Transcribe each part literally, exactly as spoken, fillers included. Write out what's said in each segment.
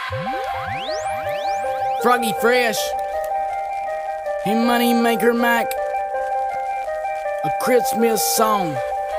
Froggy Fresh, hey Money Maker Mac, a Christmas song.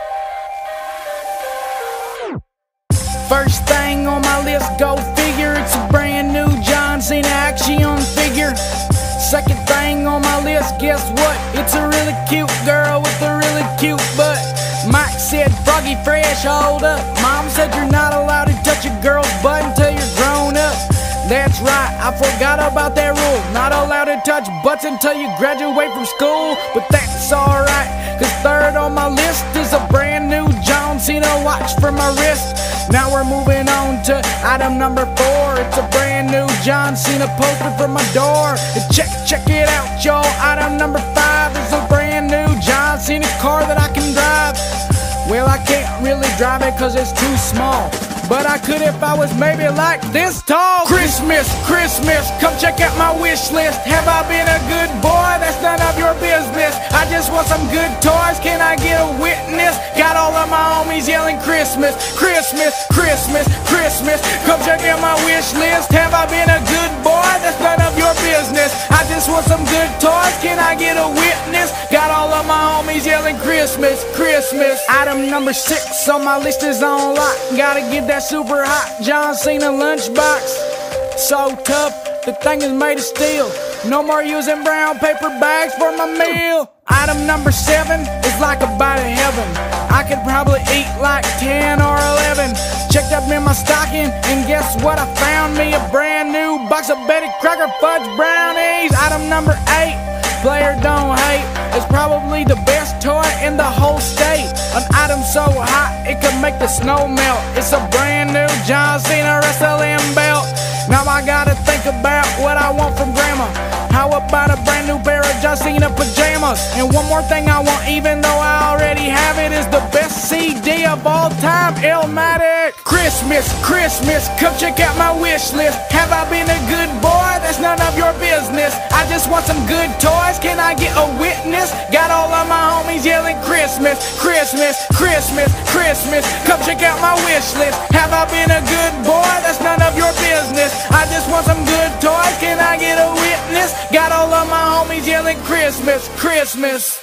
First thing on my list, go figure, it's a brand new John Cena action figure. Second thing on my list, guess what? It's a really cute girl with a really cute butt. Mike said, Froggy Fresh, hold up. Mom said you're not allowed to touch a girl's butt until you're grown up. That's right, I forgot about that rule. Not allowed to touch butts until you graduate from school. But that's alright, cause third on my list is a brand new John Cena watch for my wrist. Now we're moving on to item number four. It's a brand new John Cena poster for my door. And check, check it out, y'all. Item number five is a brand new John Cena car that I can drive. Well, I can't really drive it cause it's too small, but I could if I was maybe like this tall. Christmas, Christmas, come check out my wish list. Have I been a good boy? That's none of your business. I just want some good toys, can I get a witness? Got all of my homies yelling Christmas, Christmas, Christmas, Christmas. Come check out my wish list. Have I been a good boy? That's none of your business. I just want some good toys, can I get a witness? Got all of my homies yelling Christmas, Christmas. Item number six on my list is on lock. Gotta get that super hot John Cena lunchbox. So tough, the thing is made of steel. No more using brown paper bags for my meal. Item number seven is like a bite of heaven. I could probably eat like ten or eleven. Checked up in my stocking and guess what? I found me a brand new box of Betty Crocker fudge brownies. Item number eight, player don't hate. It's probably the best toy in the whole state. An item so hot it could make the snow melt. It's a brand new John Cena wrestling belt. Now I gotta think about what I want from grandma. How about a brand new pair of John Cena pajamas? And one more thing I want, even though I already have it, is the best C D of all time, Illmatic. Christmas, Christmas, come check out my wish list. Have I been a good boy? That's none of your business. I just want some good toys, can I get a witness? Got all of my homies yelling Christmas, Christmas, Christmas, Christmas. Come check out my wish list. Have I been a good boy? That's none of your business. I just want some good toys, can I get a witness? Got all of my homies yelling Christmas, Christmas.